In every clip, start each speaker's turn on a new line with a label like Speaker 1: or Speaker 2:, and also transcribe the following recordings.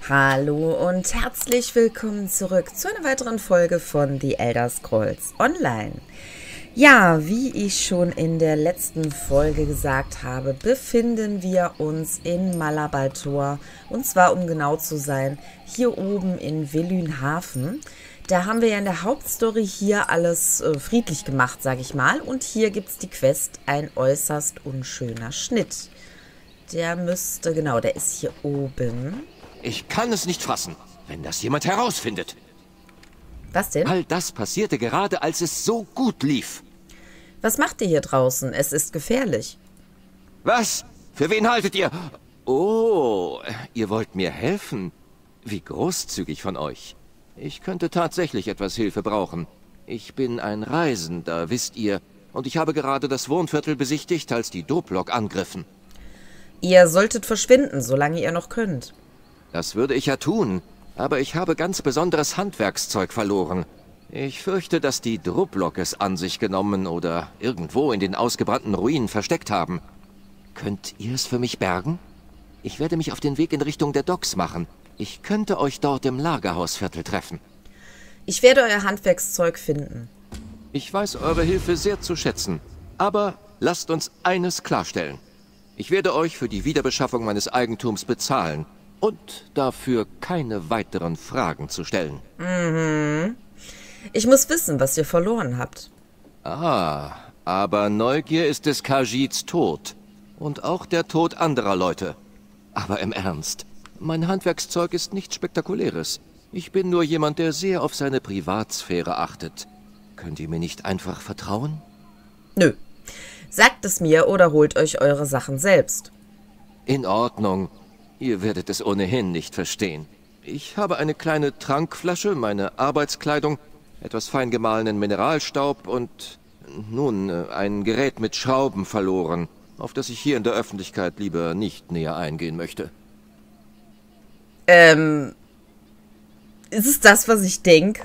Speaker 1: Hallo und herzlich willkommen zurück zu einer weiteren Folge von The Elder Scrolls Online. Ja, wie ich schon in der letzten Folge gesagt habe, befinden wir uns in Malabaltor. Und zwar, um genau zu sein, hier oben in Velynhafen. Da haben wir ja in der Hauptstory hier alles friedlich gemacht, sage ich mal. Und hier gibt es die Quest, ein äußerst unschöner Schnitt. Der müsste, genau, der ist hier oben.
Speaker 2: Ich kann es nicht fassen, wenn das jemand herausfindet.
Speaker 1: Was denn?
Speaker 2: All das passierte gerade, als es so gut lief.
Speaker 1: Was macht ihr hier draußen? Es ist gefährlich.
Speaker 2: Was? Für wen haltet ihr? Oh, ihr wollt mir helfen? Wie großzügig von euch. Ich könnte tatsächlich etwas Hilfe brauchen. Ich bin ein Reisender, wisst ihr, und ich habe gerade das Wohnviertel besichtigt, als die Doblok angriffen.
Speaker 1: Ihr solltet verschwinden, solange ihr noch könnt.
Speaker 2: Das würde ich ja tun, aber ich habe ganz besonderes Handwerkszeug verloren. Ich fürchte, dass die Doblok es an sich genommen oder irgendwo in den ausgebrannten Ruinen versteckt haben. Könnt ihr es für mich bergen? Ich werde mich auf den Weg in Richtung der Docks machen. Ich könnte euch dort im Lagerhausviertel treffen.
Speaker 1: Ich werde euer Handwerkszeug finden.
Speaker 2: Ich weiß eure Hilfe sehr zu schätzen, aber lasst uns eines klarstellen. Ich werde euch für die Wiederbeschaffung meines Eigentums bezahlen und dafür keine weiteren Fragen zu stellen.
Speaker 1: Ich muss wissen, was ihr verloren habt.
Speaker 2: Ah, aber Neugier ist des Khajiits Tod und auch der Tod anderer Leute. Aber im Ernst, mein Handwerkszeug ist nichts Spektakuläres. Ich bin nur jemand, der sehr auf seine Privatsphäre achtet. Könnt ihr mir nicht einfach vertrauen?
Speaker 1: Nö. Sagt es mir oder holt euch eure Sachen selbst.
Speaker 2: In Ordnung. Ihr werdet es ohnehin nicht verstehen. Ich habe eine kleine Trankflasche, meine Arbeitskleidung, etwas fein gemahlenen Mineralstaub und, nun, ein Gerät mit Schrauben verloren, auf das ich hier in der Öffentlichkeit lieber nicht näher eingehen möchte.
Speaker 1: Ist es das, was ich denke?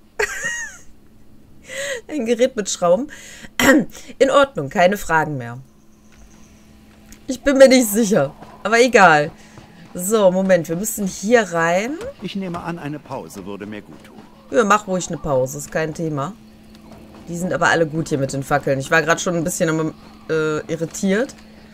Speaker 1: Ein Gerät mit Schrauben. In Ordnung, keine Fragen mehr. Ich bin mir nicht sicher, aber egal. So, Moment, wir müssen hier rein.
Speaker 3: Ich nehme an, eine Pause würde mir gut tun.
Speaker 1: Ja, mach ruhig eine Pause, ist kein Thema. Die sind aber alle gut hier mit den Fackeln. Ich war gerade schon ein bisschen irritiert.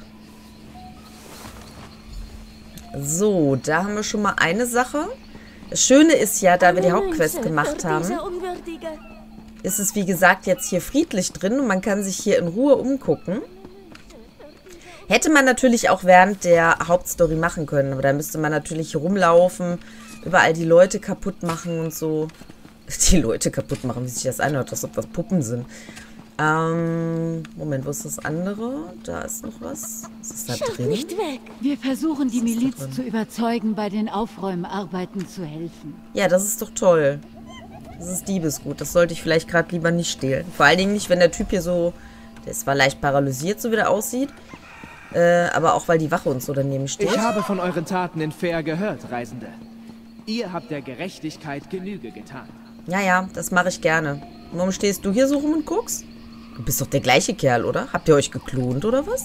Speaker 1: So, da haben wir schon mal eine Sache. Das Schöne ist ja, da wir die Hauptquest gemacht haben, ist es wie gesagt jetzt hier friedlich drin und man kann sich hier in Ruhe umgucken. Hätte man natürlich auch während der Hauptstory machen können, aber da müsste man natürlich rumlaufen, überall die Leute kaputt machen und so. Die Leute kaputt machen, wie sich das anhört, als ob das Puppen sind. Moment, wo ist das andere? Da ist noch was. Was ist da drin?
Speaker 4: Nicht weg. Wir versuchen, die Miliz zu überzeugen, bei den Aufräumarbeiten zu helfen.
Speaker 1: Ja, das ist doch toll. Das ist Diebesgut. Das sollte ich vielleicht gerade lieber nicht stehlen. Vor allen Dingen nicht, wenn der Typ hier so... Der ist zwar leicht paralysiert, so wie der aussieht. Aber auch, weil die Wache uns so daneben steht.
Speaker 5: Ich habe von euren Taten in Fair gehört, Reisende. Ihr habt der Gerechtigkeit Genüge getan.
Speaker 1: Ja, ja, das mache ich gerne. Warum stehst du hier so rum und guckst? Du bist doch der gleiche Kerl, oder? Habt ihr euch geklont, oder was?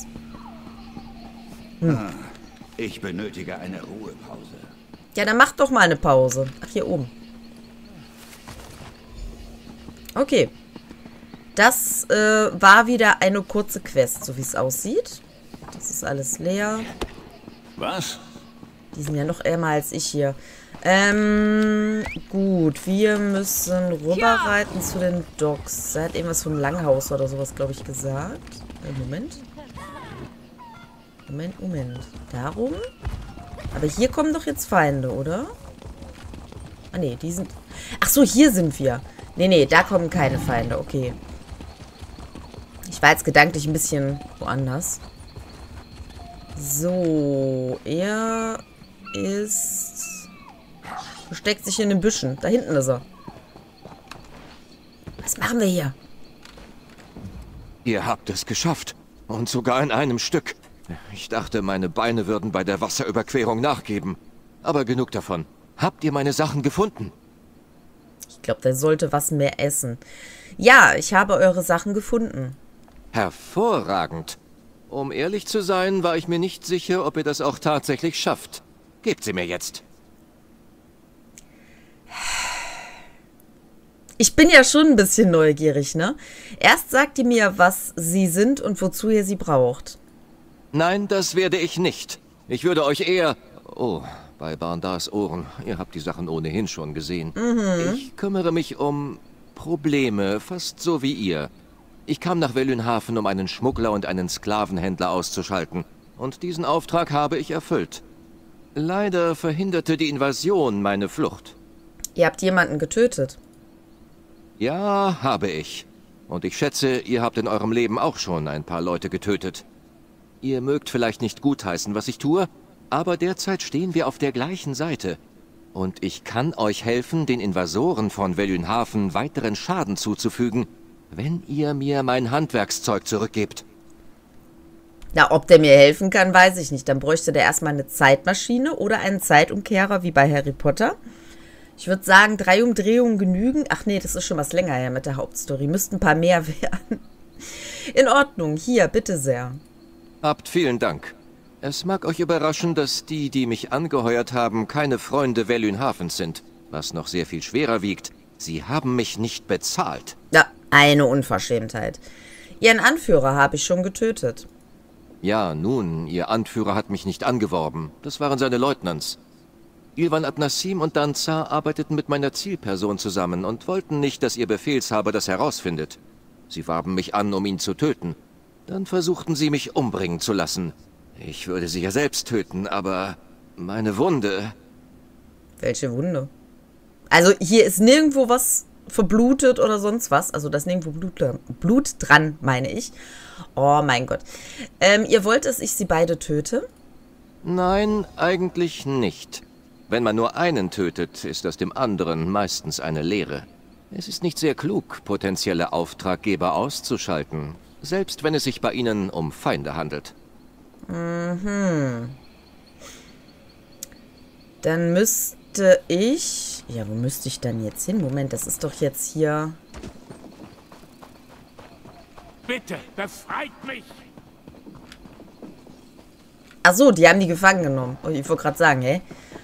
Speaker 3: Ich benötige eine Ruhepause.
Speaker 1: Ja, dann macht doch mal eine Pause. Ach, hier oben. Okay. Das war wieder eine kurze Quest, so wie es aussieht. Das ist alles leer.
Speaker 3: Was?
Speaker 1: Die sind ja noch ärmer als ich hier. Gut. Wir müssen rüberreiten zu den Docks. Er hat irgendwas vom Langhaus oder sowas, glaube ich, gesagt. Moment. Moment. Darum? Aber hier kommen doch jetzt Feinde, oder? Ah, nee, die sind... Ach so, hier sind wir. Nee, da kommen keine Feinde. Okay. Ich war jetzt gedanklich ein bisschen woanders. So, er versteckt sich in den Büschen. Da hinten ist er. Was machen wir hier?
Speaker 2: Ihr habt es geschafft. Und sogar in einem Stück. Ich dachte, meine Beine würden bei der Wasserüberquerung nachgeben. Aber genug davon. Habt ihr meine Sachen gefunden?
Speaker 1: Ich glaube, der sollte was mehr essen. Ja, ich habe eure Sachen gefunden.
Speaker 2: Hervorragend. Um ehrlich zu sein, war ich mir nicht sicher, ob ihr das auch tatsächlich schafft. Gebt sie mir jetzt.
Speaker 1: Ich bin ja schon ein bisschen neugierig, ne? Erst sagt ihr mir, was sie sind und wozu ihr sie braucht.
Speaker 2: Nein, das werde ich nicht. Ich würde euch eher... Oh, bei Barndars Ohren. Ihr habt die Sachen ohnehin schon gesehen. Ich kümmere mich um Probleme, fast so wie ihr. Ich kam nach Welünhafen, um einen Schmuggler und einen Sklavenhändler auszuschalten. Und diesen Auftrag habe ich erfüllt. Leider verhinderte die Invasion meine Flucht.
Speaker 1: Ihr habt jemanden getötet.
Speaker 2: Ja, habe ich. Und ich schätze, ihr habt in eurem Leben auch schon ein paar Leute getötet. Ihr mögt vielleicht nicht gutheißen, was ich tue, aber derzeit stehen wir auf der gleichen Seite. Und ich kann euch helfen, den Invasoren von Welünhafen weiteren Schaden zuzufügen, wenn ihr mir mein Handwerkszeug zurückgebt.
Speaker 1: Ja, ob der mir helfen kann, weiß ich nicht. Dann bräuchte der erstmal eine Zeitmaschine oder einen Zeitumkehrer wie bei Harry Potter. Ich würde sagen, 3 Umdrehungen genügen. Ach nee, das ist schon was länger her mit der Hauptstory. Müssten ein paar mehr werden. In Ordnung, hier, bitte sehr.
Speaker 2: Habt vielen Dank. Es mag euch überraschen, dass die mich angeheuert haben, keine Freunde Welünhafens sind. Was noch sehr viel schwerer wiegt, sie haben mich nicht bezahlt.
Speaker 1: Ja, eine Unverschämtheit. Ihren Anführer habe ich schon getötet.
Speaker 2: Ja, nun, ihr Anführer hat mich nicht angeworben. Das waren seine Leutnants. Ilvan Adnassim und Danzar arbeiteten mit meiner Zielperson zusammen und wollten nicht, dass ihr Befehlshaber das herausfindet. Sie warben mich an, um ihn zu töten. Dann versuchten sie, mich umbringen zu lassen. Ich würde sie ja selbst töten, aber meine Wunde...
Speaker 1: Welche Wunde? Also hier ist nirgendwo was verblutet oder sonst was. Also da ist nirgendwo Blut dran, meine ich. Oh mein Gott. Ihr wollt, dass ich sie beide töte?
Speaker 2: Nein, eigentlich nicht. Wenn man nur einen tötet, ist das dem anderen meistens eine Lehre. Es ist nicht sehr klug, potenzielle Auftraggeber auszuschalten, selbst wenn es sich bei ihnen um Feinde handelt.
Speaker 1: Mhm. Dann müsste ich... Ja, wo müsste ich dann jetzt hin? Moment, das ist doch jetzt hier...
Speaker 3: Bitte, befreit mich!
Speaker 1: Ach so, die haben die gefangen genommen. Oh, ich wollte gerade sagen, hä?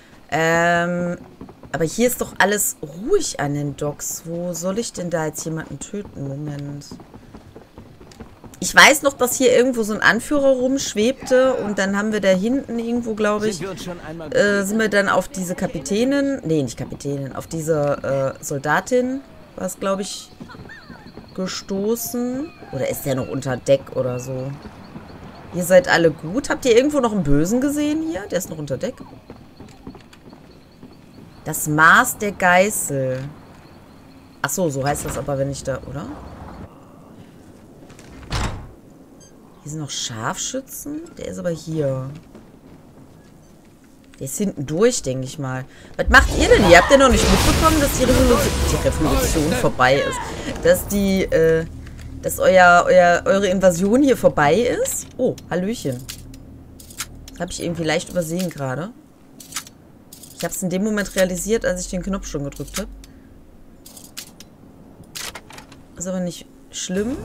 Speaker 1: Aber hier ist doch alles ruhig an den Docks. Wo soll ich denn da jetzt jemanden töten? Moment. Ich weiß noch, dass hier irgendwo so ein Anführer rumschwebte und dann haben wir da hinten irgendwo, glaube ich, sind wir dann auf diese Kapitänin, nee, nicht Kapitänin, auf diese Soldatin, war es, glaube ich, gestoßen. Oder ist der noch unter Deck oder so? Ihr seid alle gut. Habt ihr irgendwo noch einen Bösen gesehen hier? Der ist noch unter Deck. Das Maß der Geißel. Ach so, so heißt das aber, wenn ich da, oder? Hier sind noch Scharfschützen. Der ist aber hier. Der ist hinten durch, denke ich mal. Was macht ihr denn hier? Habt ihr noch nicht mitbekommen, dass die Revolution vorbei ist? Dass eure Invasion hier vorbei ist? Oh, Hallöchen. Das habe ich irgendwie leicht übersehen gerade. Ich habe es in dem Moment realisiert, als ich den Knopf schon gedrückt habe. Ist aber nicht schlimm.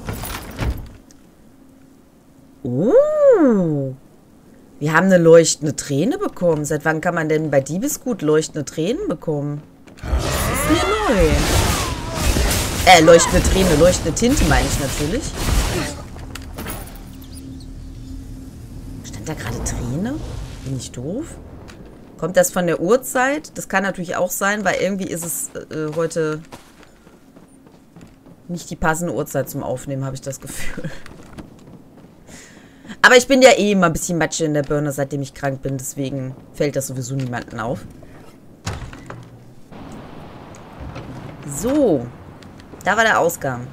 Speaker 1: Oh. Wir haben eine leuchtende Träne bekommen. Seit wann kann man denn bei Diebesgut leuchtende Tränen bekommen? Das ist mir neu. Leuchtende Träne, leuchtende Tinte meine ich natürlich. Stand da gerade Träne? Bin ich doof? Kommt das von der Uhrzeit? Das kann natürlich auch sein, weil irgendwie ist es heute nicht die passende Uhrzeit zum Aufnehmen, habe ich das Gefühl. Aber ich bin ja eh immer ein bisschen Matsche in der Birne, seitdem ich krank bin. Deswegen fällt das sowieso niemandem auf. So. Da war der Ausgang.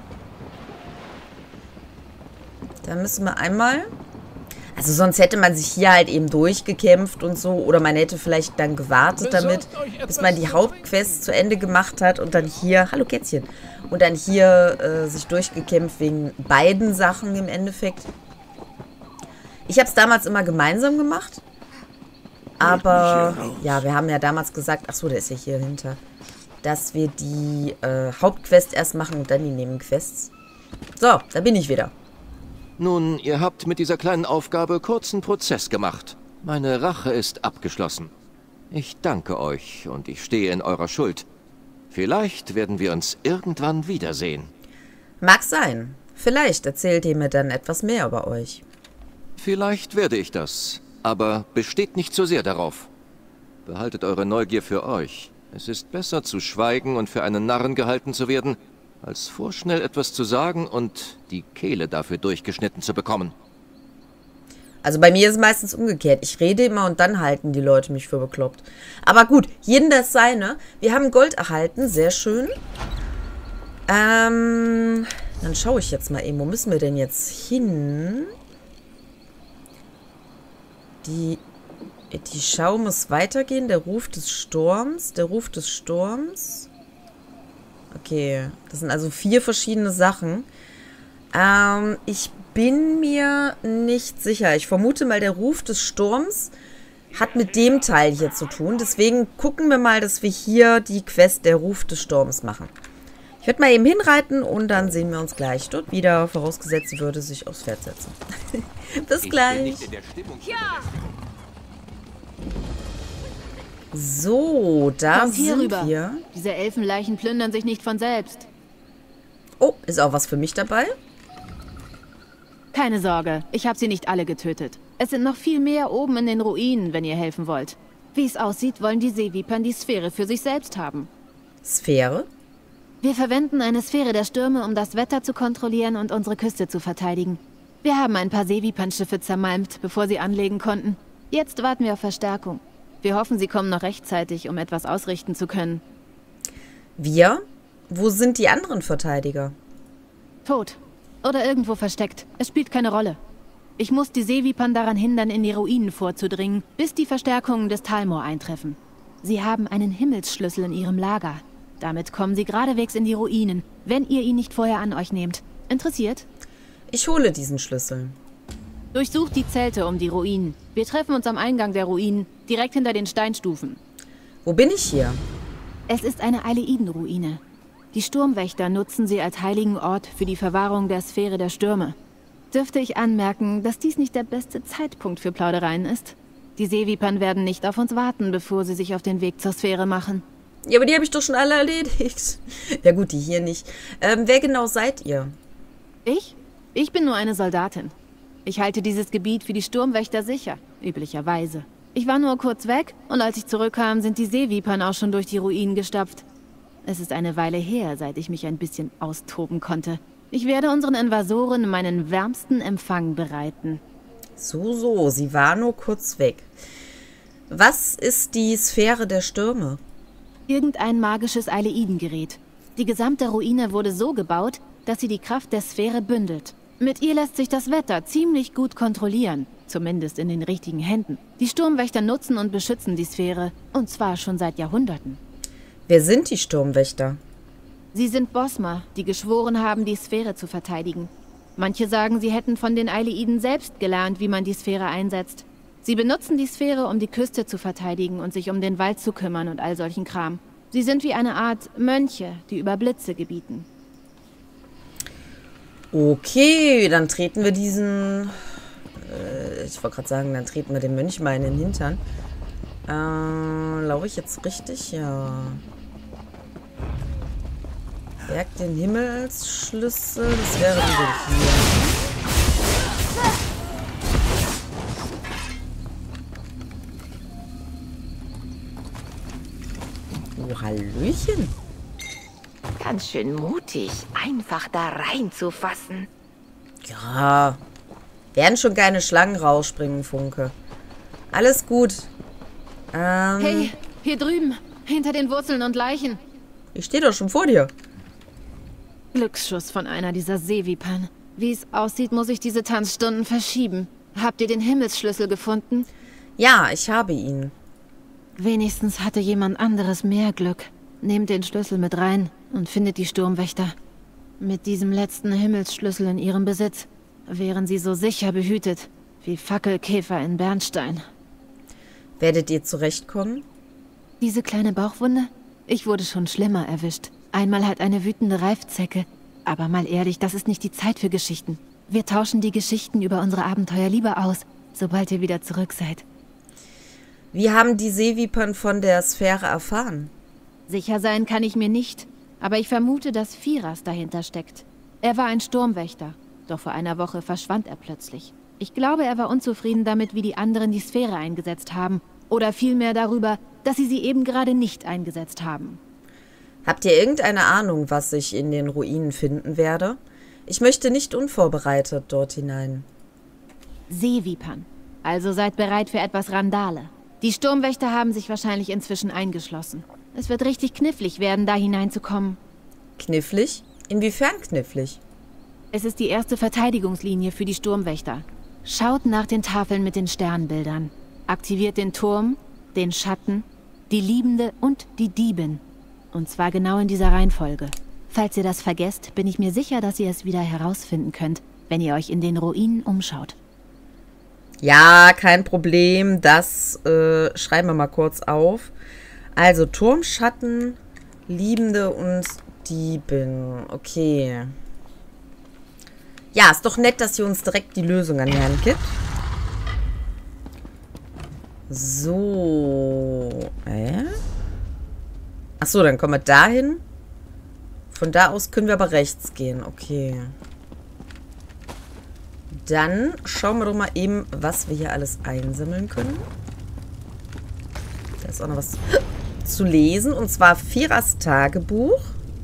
Speaker 1: Da müssen wir einmal... Also sonst hätte man sich hier halt eben durchgekämpft und so. Oder man hätte vielleicht dann gewartet damit, bis man die Hauptquest zu Ende gemacht hat. Und dann hier... Hallo Kätzchen. Und dann hier sich durchgekämpft wegen beiden Sachen im Endeffekt. Ich habe es damals immer gemeinsam gemacht. Aber ja, wir haben ja damals gesagt... Achso, der ist ja hier hinter. Dass wir die Hauptquest erst machen und dann die Nebenquests. So, da bin ich wieder.
Speaker 2: Nun, ihr habt mit dieser kleinen Aufgabe kurzen Prozess gemacht. Meine Rache ist abgeschlossen. Ich danke euch und ich stehe in eurer Schuld. Vielleicht werden wir uns irgendwann wiedersehen.
Speaker 1: Mag sein. Vielleicht erzählt ihr mir dann etwas mehr über euch.
Speaker 2: Vielleicht werde ich das, aber besteht nicht so sehr darauf. Behaltet eure Neugier für euch. Es ist besser zu schweigen und für einen Narren gehalten zu werden, als vorschnell etwas zu sagen und die Kehle dafür durchgeschnitten zu bekommen.
Speaker 1: Also bei mir ist es meistens umgekehrt. Ich rede immer und dann halten die Leute mich für bekloppt. Aber gut, jeden das seine. Wir haben Gold erhalten, sehr schön. Dann schaue ich jetzt mal eben, wo müssen wir denn jetzt hin? Die Schau muss weitergehen. Der Ruf des Sturms. Der Ruf des Sturms. Okay, das sind also 4 verschiedene Sachen. Ich bin mir nicht sicher. Ich vermute mal, der Ruf des Sturms hat mit dem Teil hier zu tun. Deswegen gucken wir mal, dass wir hier die Quest der Ruf des Sturms machen. Ich werde mal eben hinreiten und dann sehen wir uns gleich dort wieder. Vorausgesetzt, sie würde sich aufs Pferd setzen. Bis gleich. So, da
Speaker 6: Kommt hier
Speaker 1: sind
Speaker 6: rüber.
Speaker 1: wir.
Speaker 6: Diese Elfenleichen plündern sich nicht von selbst.
Speaker 1: Oh, ist auch was für mich dabei?
Speaker 6: Keine Sorge, ich habe sie nicht alle getötet. Es sind noch viel mehr oben in den Ruinen, wenn ihr helfen wollt. Wie es aussieht, wollen die Seevipern die Sphäre für sich selbst haben.
Speaker 1: Sphäre?
Speaker 6: Wir verwenden eine Sphäre der Stürme, um das Wetter zu kontrollieren und unsere Küste zu verteidigen. Wir haben ein paar Seevipernschiffe zermalmt, bevor sie anlegen konnten. Jetzt warten wir auf Verstärkung. Wir hoffen, sie kommen noch rechtzeitig, um etwas ausrichten zu können.
Speaker 1: Wir? Wo sind die anderen Verteidiger?
Speaker 6: Tot. Oder irgendwo versteckt. Es spielt keine Rolle. Ich muss die Seevipern daran hindern, in die Ruinen vorzudringen, bis die Verstärkungen des Talmor eintreffen. Sie haben einen Himmelsschlüssel in ihrem Lager. Damit kommen sie geradewegs in die Ruinen, wenn ihr ihn nicht vorher an euch nehmt. Interessiert?
Speaker 1: Ich hole diesen Schlüssel.
Speaker 6: Durchsucht die Zelte um die Ruinen. Wir treffen uns am Eingang der Ruinen, direkt hinter den Steinstufen.
Speaker 1: Wo bin ich hier?
Speaker 6: Es ist eine Aileiden-Ruine. Die Sturmwächter nutzen sie als heiligen Ort für die Verwahrung der Sphäre der Stürme. Dürfte ich anmerken, dass dies nicht der beste Zeitpunkt für Plaudereien ist? Die Seevipern werden nicht auf uns warten, bevor sie sich auf den Weg zur Sphäre machen.
Speaker 1: Ja, aber die habe ich doch schon alle erledigt. Ja gut, die hier nicht. Wer genau seid ihr?
Speaker 6: Ich? Ich bin nur eine Soldatin. Ich halte dieses Gebiet für die Sturmwächter sicher, üblicherweise. Ich war nur kurz weg und als ich zurückkam, sind die Seevipern auch schon durch die Ruinen gestapft. Es ist eine Weile her, seit ich mich ein bisschen austoben konnte. Ich werde unseren Invasoren meinen wärmsten Empfang bereiten.
Speaker 1: So, sie war nur kurz weg. Was ist die Sphäre der Stürme?
Speaker 6: Irgendein magisches Aileiden-Gerät. Die gesamte Ruine wurde so gebaut, dass sie die Kraft der Sphäre bündelt. Mit ihr lässt sich das Wetter ziemlich gut kontrollieren, zumindest in den richtigen Händen. Die Sturmwächter nutzen und beschützen die Sphäre, und zwar schon seit Jahrhunderten.
Speaker 1: Wer sind die Sturmwächter?
Speaker 6: Sie sind Bosmer, die geschworen haben, die Sphäre zu verteidigen. Manche sagen, sie hätten von den Aileiden selbst gelernt, wie man die Sphäre einsetzt. Sie benutzen die Sphäre, um die Küste zu verteidigen und sich um den Wald zu kümmern und all solchen Kram. Sie sind wie eine Art Mönche, die über Blitze gebieten.
Speaker 1: Okay, dann treten wir diesen... ich wollte gerade sagen, dann treten wir den Mönch mal in den Hintern. Laufe ich jetzt richtig? Ja. Berg den Himmelsschlüssel. Das wäre dann wohl hier. Oh, Hallöchen.
Speaker 7: Ganz schön mutig, einfach da reinzufassen.
Speaker 1: Ja. Werden schon keine Schlangen rausspringen, Funke. Alles gut.
Speaker 6: Hey, hier drüben, hinter den Wurzeln und Leichen.
Speaker 1: Ich stehe doch schon vor dir.
Speaker 6: Glücksschuss von einer dieser Seevipern. Wie es aussieht, muss ich diese Tanzstunden verschieben. Habt ihr den Himmelsschlüssel gefunden?
Speaker 1: Ja, ich habe ihn.
Speaker 6: Wenigstens hatte jemand anderes mehr Glück. Nehmt den Schlüssel mit rein und findet die Sturmwächter. Mit diesem letzten Himmelsschlüssel in ihrem Besitz wären sie so sicher behütet wie Fackelkäfer in Bernstein.
Speaker 1: Werdet ihr zurechtkommen?
Speaker 6: Diese kleine Bauchwunde? Ich wurde schon schlimmer erwischt. Einmal halt eine wütende Reifzecke. Aber mal ehrlich, das ist nicht die Zeit für Geschichten. Wir tauschen die Geschichten über unsere Abenteuer lieber aus, sobald ihr wieder zurück seid.
Speaker 1: Wie haben die Seevipern von der Sphäre erfahren?
Speaker 6: Sicher sein kann ich mir nicht, aber ich vermute, dass Firas dahinter steckt. Er war ein Sturmwächter, doch vor einer Woche verschwand er plötzlich. Ich glaube, er war unzufrieden damit, wie die anderen die Sphäre eingesetzt haben. Oder vielmehr darüber, dass sie eben gerade nicht eingesetzt haben.
Speaker 1: Habt ihr irgendeine Ahnung, was ich in den Ruinen finden werde? Ich möchte nicht unvorbereitet dort hinein.
Speaker 6: Seevipern. Also seid bereit für etwas Randale. Die Sturmwächter haben sich wahrscheinlich inzwischen eingeschlossen. Es wird richtig knifflig werden, da hineinzukommen.
Speaker 1: Knifflig? Inwiefern knifflig?
Speaker 6: Es ist die erste Verteidigungslinie für die Sturmwächter. Schaut nach den Tafeln mit den Sternbildern. Aktiviert den Turm, den Schatten, die Liebende und die Diebin. Und zwar genau in dieser Reihenfolge. Falls ihr das vergesst, bin ich mir sicher, dass ihr es wieder herausfinden könnt, wenn ihr euch in den Ruinen umschaut.
Speaker 1: Ja, kein Problem. Das schreiben wir mal kurz auf. Also Turm, Schatten, Liebende und Diebin. Okay. Ja, ist doch nett, dass sie uns direkt die Lösung an die Hand gibt. So. Achso, dann kommen wir dahin. Von da aus können wir aber rechts gehen. Okay. Dann schauen wir doch mal eben, was wir hier alles einsammeln können. Da ist auch noch was zu lesen. Und zwar Firas Tagebuch.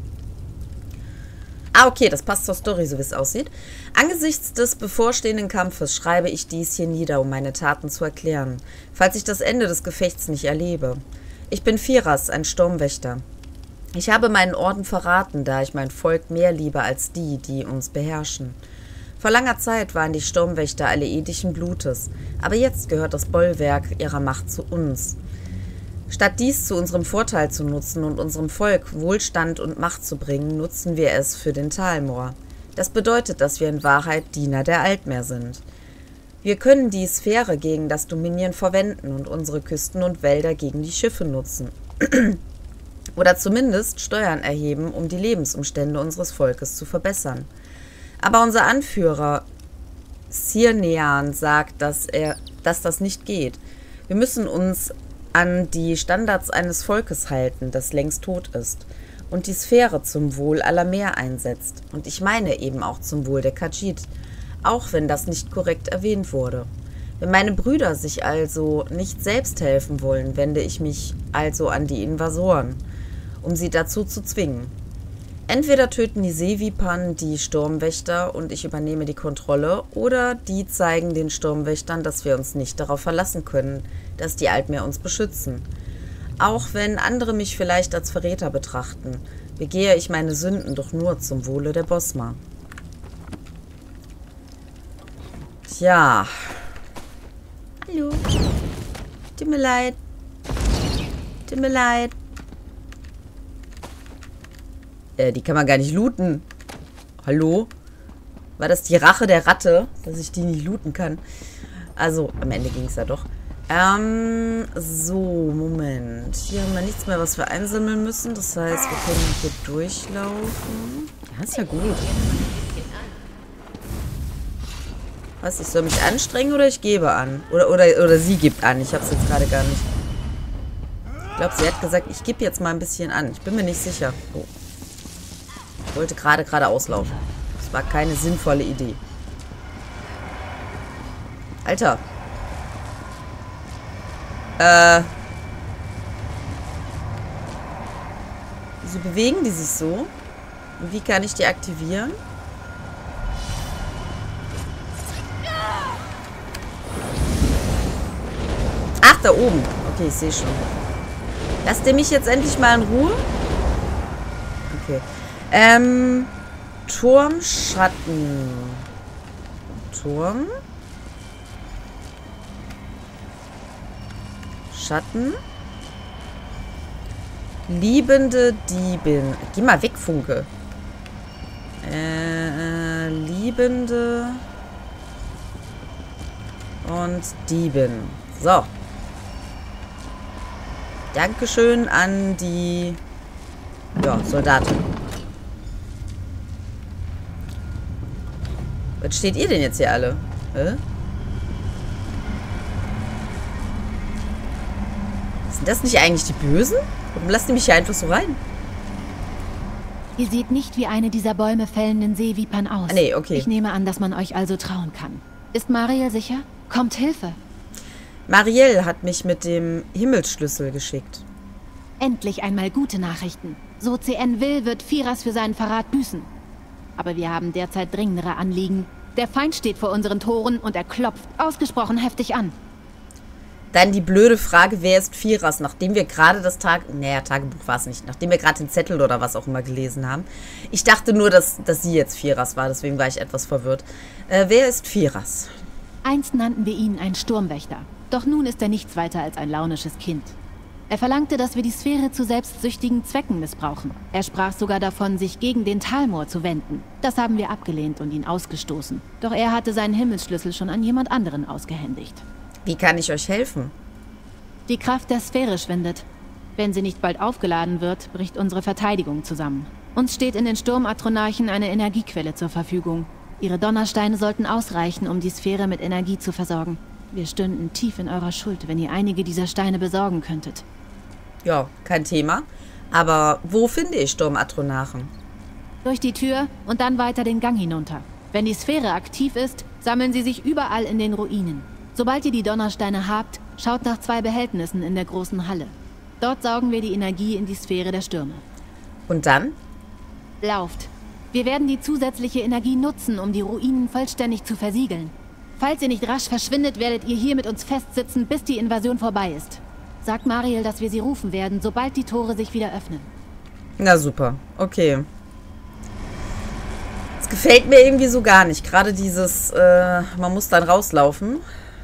Speaker 1: Ah, okay, das passt zur Story, so wie es aussieht. Angesichts des bevorstehenden Kampfes schreibe ich dies hier nieder, um meine Taten zu erklären, falls ich das Ende des Gefechts nicht erlebe. Ich bin Firas, ein Sturmwächter. Ich habe meinen Orden verraten, da ich mein Volk mehr liebe als die, die uns beherrschen. Vor langer Zeit waren die Sturmwächter alle edischen Blutes, aber jetzt gehört das Bollwerk ihrer Macht zu uns. Statt dies zu unserem Vorteil zu nutzen und unserem Volk Wohlstand und Macht zu bringen, nutzen wir es für den Talmor. Das bedeutet, dass wir in Wahrheit Diener der Altmer sind. Wir können die Sphäre gegen das Dominion verwenden und unsere Küsten und Wälder gegen die Schiffe nutzen. Oder zumindest Steuern erheben, um die Lebensumstände unseres Volkes zu verbessern. Aber unser Anführer Sirnean sagt, dass das nicht geht. Wir müssen uns an die Standards eines Volkes halten, das längst tot ist und die Sphäre zum Wohl aller Meer einsetzt. Und ich meine eben auch zum Wohl der Khajiit, auch wenn das nicht korrekt erwähnt wurde. Wenn meine Brüder sich also nicht selbst helfen wollen, wende ich mich also an die Invasoren, um sie dazu zu zwingen. Entweder töten die Seevipern die Sturmwächter und ich übernehme die Kontrolle, oder die zeigen den Sturmwächtern, dass wir uns nicht darauf verlassen können, dass die Altmer uns beschützen. Auch wenn andere mich vielleicht als Verräter betrachten, begehe ich meine Sünden doch nur zum Wohle der Bosma. Tja. Hallo. Tut mir leid. Tut mir leid. Die kann man gar nicht looten. Hallo? War das die Rache der Ratte, dass ich die nicht looten kann? Also, am Ende ging es ja doch. So, Moment. Hier haben wir nichts mehr, was wir einsammeln müssen. Das heißt, wir können hier durchlaufen. Ja, ist ja gut. Was, ich soll mich anstrengen oder ich gebe an? Oder sie gibt an. Ich habe es jetzt gerade gar nicht. Ich glaube, sie hat gesagt, ich gebe jetzt mal ein bisschen an. Ich bin mir nicht sicher. Oh. Ich wollte gerade auslaufen. Das war keine sinnvolle Idee. Alter. Wieso bewegen die sich so? Und wie kann ich die aktivieren? Ach, da oben. Okay, ich sehe schon. Lasst ihr mich jetzt endlich mal in Ruhe? Okay. Turm, Schatten. Turm. Schatten. Liebende Diebin. Geh mal weg, Funke. Liebende und Diebin. So. Dankeschön an die Soldatin. Was steht ihr denn jetzt hier alle? Sind das nicht eigentlich die Bösen? Warum lasst ihr mich hier einfach so rein?
Speaker 6: Ihr seht nicht wie eine dieser Bäume fällenden Seevipern aus.
Speaker 1: Ah, nee, okay.
Speaker 6: Ich nehme an, dass man euch also trauen kann. Ist Mariel sicher? Kommt Hilfe.
Speaker 1: Marielle hat mich mit dem Himmelsschlüssel geschickt.
Speaker 6: Endlich einmal gute Nachrichten. So CN will, wird Firas für seinen Verrat büßen. Aber wir haben derzeit dringendere Anliegen. Der Feind steht vor unseren Toren und er klopft ausgesprochen heftig an.
Speaker 1: Dann die blöde Frage, wer ist Firas? Nachdem wir gerade das Tagebuch war es nicht. Nachdem wir gerade den Zettel oder was auch immer gelesen haben. Ich dachte nur, dass sie jetzt Firas war. Deswegen war ich etwas verwirrt. Wer ist Firas?
Speaker 6: Einst nannten wir ihn einen Sturmwächter. Doch nun ist er nichts weiter als ein launisches Kind. Er verlangte, dass wir die Sphäre zu selbstsüchtigen Zwecken missbrauchen. Er sprach sogar davon, sich gegen den Talmor zu wenden. Das haben wir abgelehnt und ihn ausgestoßen. Doch er hatte seinen Himmelsschlüssel schon an jemand anderen ausgehändigt.
Speaker 1: Wie kann ich euch helfen?
Speaker 6: Die Kraft der Sphäre schwindet. Wenn sie nicht bald aufgeladen wird, bricht unsere Verteidigung zusammen. Uns steht in den Sturmatronarchen eine Energiequelle zur Verfügung. Ihre Donnersteine sollten ausreichen, um die Sphäre mit Energie zu versorgen. Wir stünden tief in eurer Schuld, wenn ihr einige dieser Steine besorgen könntet.
Speaker 1: Ja, kein Thema. Aber wo finde ich Sturmatronarchen?
Speaker 6: Durch die Tür und dann weiter den Gang hinunter. Wenn die Sphäre aktiv ist, sammeln sie sich überall in den Ruinen. Sobald ihr die Donnersteine habt, schaut nach 2 Behältnissen in der großen Halle. Dort saugen wir die Energie in die Sphäre der Stürme.
Speaker 1: Und dann?
Speaker 6: Lauft. Wir werden die zusätzliche Energie nutzen, um die Ruinen vollständig zu versiegeln. Falls ihr nicht rasch verschwindet, werdet ihr hier mit uns festsitzen, bis die Invasion vorbei ist. Sagt Mariel, dass wir sie rufen werden, sobald die Tore sich wieder öffnen.
Speaker 1: Na super, okay. Das gefällt mir irgendwie so gar nicht. Gerade dieses, man muss dann rauslaufen.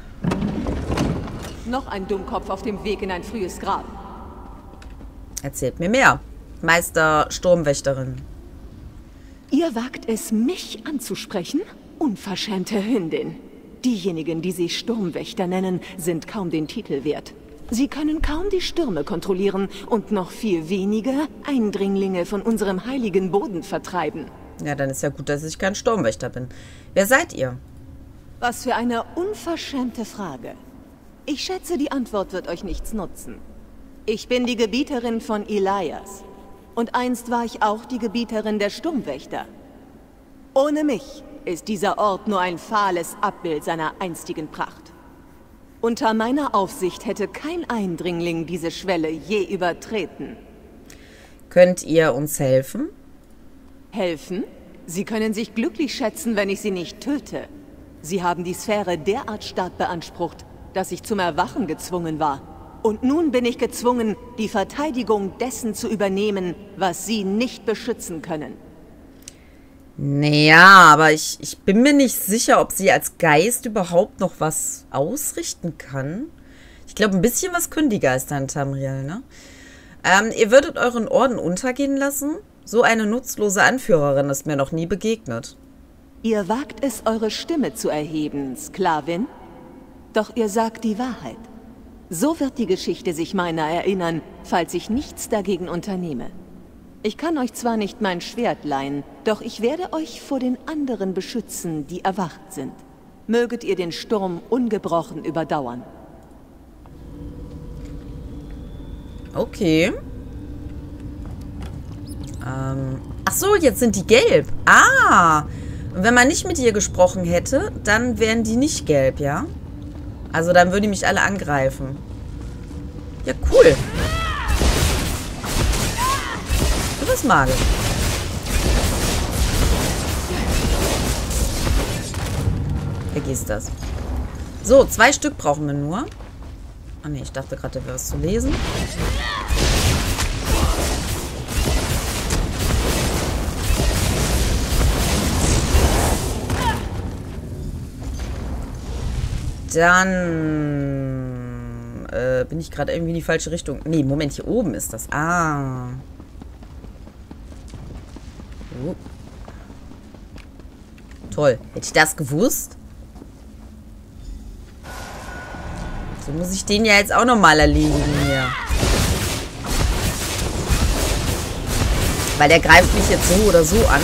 Speaker 8: Noch ein Dummkopf auf dem Weg in ein frühes Grab.
Speaker 1: Erzählt mir mehr. Meister Sturmwächterin.
Speaker 8: Ihr wagt es, mich anzusprechen? Unverschämte Hündin. Diejenigen, die sich Sturmwächter nennen, sind kaum den Titel wert. Sie können kaum die Stürme kontrollieren und noch viel weniger Eindringlinge von unserem heiligen Boden vertreiben.
Speaker 1: Ja, dann ist ja gut, dass ich kein Sturmwächter bin. Wer seid ihr?
Speaker 8: Was für eine unverschämte Frage. Ich schätze, die Antwort wird euch nichts nutzen. Ich bin die Gebieterin von Elias. Und einst war ich auch die Gebieterin der Sturmwächter. Ohne mich ist dieser Ort nur ein fahles Abbild seiner einstigen Pracht. Unter meiner Aufsicht hätte kein Eindringling diese Schwelle je übertreten.
Speaker 1: Könnt ihr uns helfen?
Speaker 8: Helfen? Sie können sich glücklich schätzen, wenn ich sie nicht töte. Sie haben die Sphäre derart stark beansprucht, dass ich zum Erwachen gezwungen war. Und nun bin ich gezwungen, die Verteidigung dessen zu übernehmen, was sie nicht beschützen können.
Speaker 1: Naja, aber ich bin mir nicht sicher, ob sie als Geist überhaupt noch was ausrichten kann. Ich glaube, ein bisschen was können die Geister in Tamriel, ne? Ihr würdet euren Orden untergehen lassen? So eine nutzlose Anführerin ist mir noch nie begegnet.
Speaker 8: Ihr wagt es, eure Stimme zu erheben, Sklavin? Doch ihr sagt die Wahrheit. So wird die Geschichte sich meiner erinnern, falls ich nichts dagegen unternehme. Ich kann euch zwar nicht mein Schwert leihen, doch ich werde euch vor den anderen beschützen, die erwacht sind. Möget ihr den Sturm ungebrochen überdauern.
Speaker 1: Okay. Ach so, jetzt sind die gelb. Ah, und wenn man nicht mit ihr gesprochen hätte, dann wären die nicht gelb, ja? Also dann würden die mich alle angreifen. Ja, cool. Du bist magisch. Vergiss das. So, 2 Stück brauchen wir nur. Ah ne, ich dachte gerade, da wäre was zu lesen. Dann bin ich gerade irgendwie in die falsche Richtung. Nee, Moment, hier oben ist das. Ah. Toll. Hätte ich das gewusst? So muss ich den ja jetzt auch nochmal erledigen hier. Weil der greift mich jetzt so oder so an.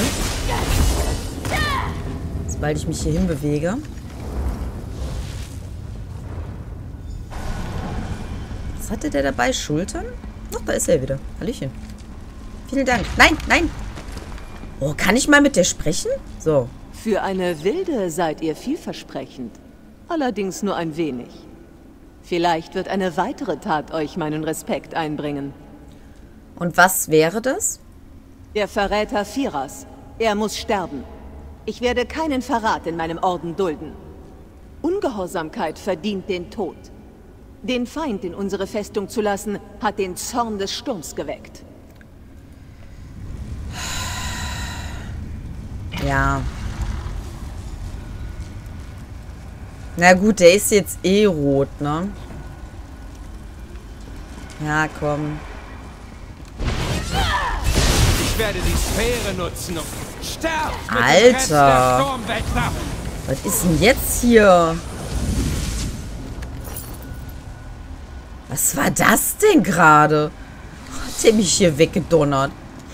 Speaker 1: Sobald ich mich hier hinbewege. Was hatte der dabei? Schultern? Ach, da ist er wieder. Hallöchen. Vielen Dank. Nein, nein. Oh, kann ich mal mit dir sprechen? So.
Speaker 8: Für eine Wilde seid ihr vielversprechend. Allerdings nur ein wenig. Vielleicht wird eine weitere Tat euch meinen Respekt einbringen.
Speaker 1: Und was wäre das?
Speaker 8: Der Verräter Firas. Er muss sterben. Ich werde keinen Verrat in meinem Orden dulden. Ungehorsamkeit verdient den Tod. Den Feind in unsere Festung zu lassen, hat den Zorn des Sturms geweckt.
Speaker 1: Ja. Na gut, der ist jetzt eh rot, ne? Ja, komm.
Speaker 3: Ich werde die Sphäre nutzen und sterben mit dem
Speaker 1: Alter.
Speaker 3: Rest der Sturmwächter.
Speaker 1: Was ist denn jetzt hier? Was war das denn gerade? Hat der mich hier weggedonnert?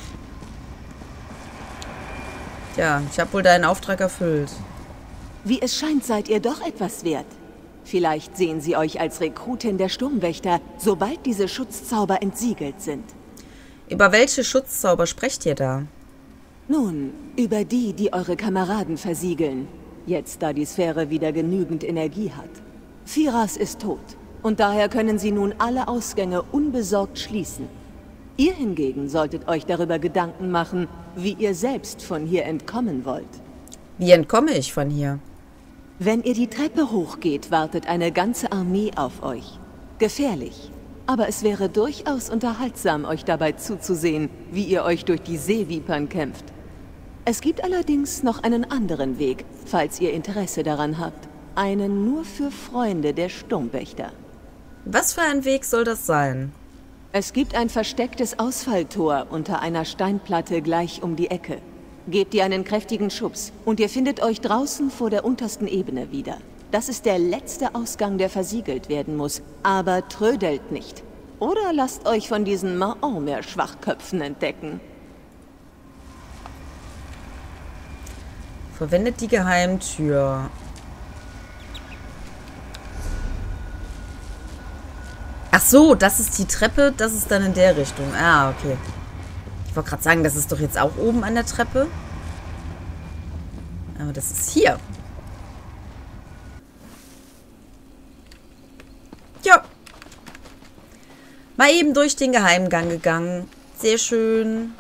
Speaker 1: Tja, ich habe wohl deinen Auftrag erfüllt.
Speaker 8: Wie es scheint, seid ihr doch etwas wert. Vielleicht sehen sie euch als Rekrutin der Sturmwächter, sobald diese Schutzzauber entsiegelt sind.
Speaker 1: Über welche Schutzzauber sprecht ihr da?
Speaker 8: Nun, über die, die eure Kameraden versiegeln. Jetzt, da die Sphäre wieder genügend Energie hat. Firas ist tot. Und daher können sie nun alle Ausgänge unbesorgt schließen. Ihr hingegen solltet euch darüber Gedanken machen, wie ihr selbst von hier entkommen wollt.
Speaker 1: Wie entkomme ich von hier?
Speaker 8: Wenn ihr die Treppe hochgeht, wartet eine ganze Armee auf euch. Gefährlich. Aber es wäre durchaus unterhaltsam, euch dabei zuzusehen, wie ihr euch durch die Seevipern kämpft. Es gibt allerdings noch einen anderen Weg, falls ihr Interesse daran habt. Einen nur für Freunde der Sturmwächter.
Speaker 1: Was für ein Weg soll das sein?
Speaker 8: Es gibt ein verstecktes Ausfalltor unter einer Steinplatte gleich um die Ecke. Gebt ihr einen kräftigen Schubs und ihr findet euch draußen vor der untersten Ebene wieder. Das ist der letzte Ausgang, der versiegelt werden muss. Aber trödelt nicht. Oder lasst euch von diesen Maormer-Schwachköpfen entdecken.
Speaker 1: Verwendet die Geheimtür. Ach so, das ist die Treppe, das ist dann in der Richtung. Ah, okay. Ich wollte gerade sagen, das ist doch jetzt auch oben an der Treppe. Aber das ist hier. Ja. Mal eben durch den Geheimgang gegangen. Sehr schön.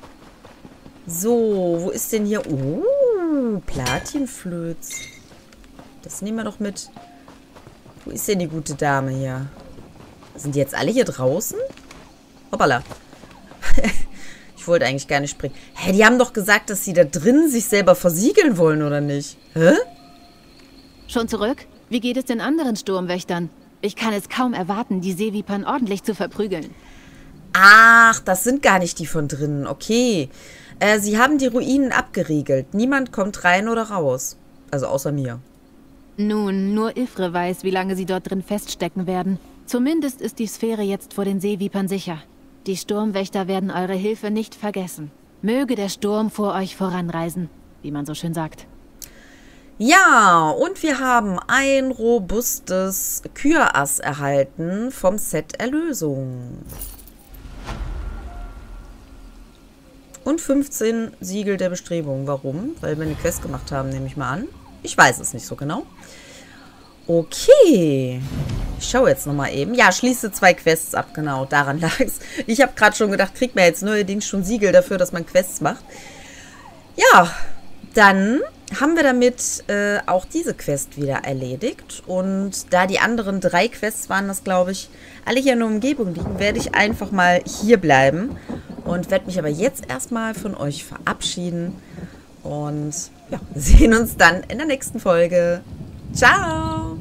Speaker 1: So, wo ist denn hier... Platinflöz. Das nehmen wir doch mit. Wo ist denn die gute Dame hier? Sind die jetzt alle hier draußen? Hoppala. Ich wollte eigentlich gar nicht springen. Hä, die haben doch gesagt, dass sie da drin sich selber versiegeln wollen, oder nicht? Hä?
Speaker 6: Schon zurück? Wie geht es den anderen Sturmwächtern? Ich kann es kaum erwarten, die Seevipern ordentlich zu verprügeln.
Speaker 1: Ach, das sind gar nicht die von drinnen. Okay. Sie haben die Ruinen abgeriegelt. Niemand kommt rein oder raus. Also außer mir.
Speaker 6: Nun, nur Ifre weiß, wie lange sie dort drin feststecken werden. Zumindest ist die Sphäre jetzt vor den Seevipern sicher. Die Sturmwächter werden eure Hilfe nicht vergessen. Möge der Sturm vor euch voranreisen, wie man so schön sagt.
Speaker 1: Ja, und wir haben ein robustes Kürass erhalten vom Set Erlösung. Und 15 Siegel der Bestrebung. Warum? Weil wir eine Quest gemacht haben, nehme ich mal an. Ich weiß es nicht so genau. Okay. Ich schaue jetzt nochmal eben. Ja, schließe 2 Quests ab. Genau, daran lag es. Ich habe gerade schon gedacht, kriegt man jetzt neuerdings schon Siegel dafür, dass man Quests macht. Ja, dann haben wir damit auch diese Quest wieder erledigt. Und da die anderen 3 Quests waren, das glaube ich, alle hier in der Umgebung liegen, werde ich einfach mal hier bleiben. Und werde mich aber jetzt erstmal von euch verabschieden. Und ja, wir sehen uns dann in der nächsten Folge. Ciao!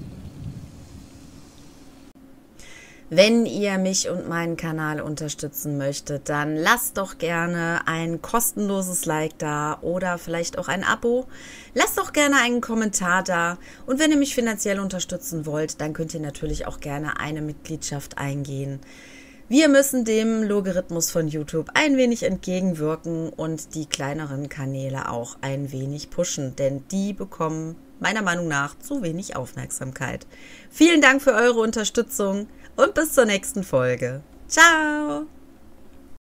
Speaker 1: Wenn ihr mich und meinen Kanal unterstützen möchtet, dann lasst doch gerne ein kostenloses Like da oder vielleicht auch ein Abo. Lasst doch gerne einen Kommentar da. Und wenn ihr mich finanziell unterstützen wollt, dann könnt ihr natürlich auch gerne eine Mitgliedschaft eingehen. Wir müssen dem Logarithmus von YouTube ein wenig entgegenwirken und die kleineren Kanäle auch ein wenig pushen, denn die bekommen meiner Meinung nach zu wenig Aufmerksamkeit. Vielen Dank für eure Unterstützung und bis zur nächsten Folge. Ciao! Ciao!